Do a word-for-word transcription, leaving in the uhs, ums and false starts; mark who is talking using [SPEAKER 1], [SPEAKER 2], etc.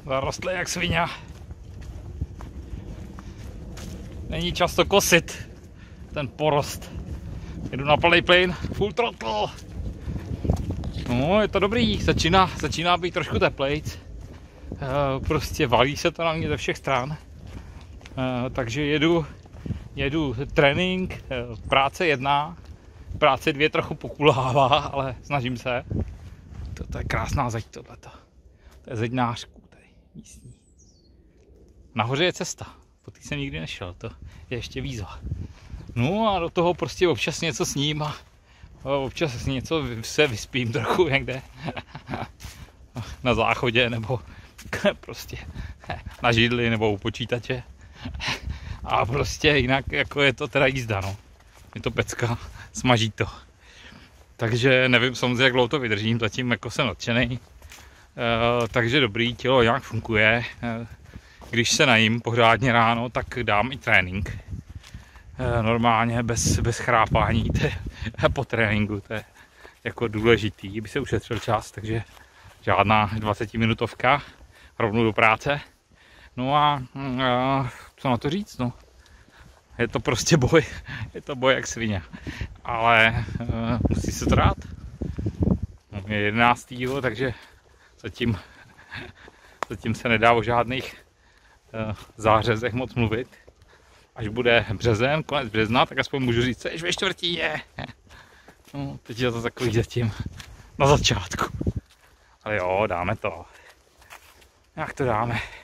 [SPEAKER 1] Zarostlý jak svině. Není často kosit ten porost. Jedu na plný plyn, full throttle. No, je to dobrý, začíná, začíná být trošku teplejc. E, prostě valí se to na mě ze všech stran. E, takže jedu, jedu trénink, e, práce jedna, práce dvě trochu pokulhává, ale snažím se. To, to je krásná zeď tohleto. To je zeď nářků tady, místní. Nahoře je cesta, po té jsem nikdy nešel, to je ještě výzva. No a do toho prostě občas něco sním a občas něco se vyspím trochu někde na záchodě nebo prostě na židli nebo u počítače. A prostě jinak jako je to teda jízda, no. Je to pecka, smaží to. Takže nevím samozřejmě, jak dlouho to vydržím, zatím jako jsem nadšenej. E, takže dobrý, tělo nějak funguje. E, když se najím pořádně ráno, tak dám i trénink. E, normálně bez, bez chrápání, to je, po tréninku, to je jako důležitý, by se ušetřil čas, takže žádná dvacetiminutovka, rovnou do práce. No a, a co na to říct, no. Je to prostě boj, je to boj jak svině, ale uh, musí se to dát. Je jedenáctého takže zatím, zatím se nedá o žádných uh, zářezech moc mluvit. Až bude březen, konec března, tak aspoň můžu říct, že ve čtvrtí je. No, teď je to takový zatím na začátku. Ale jo, dáme to. Jak to dáme?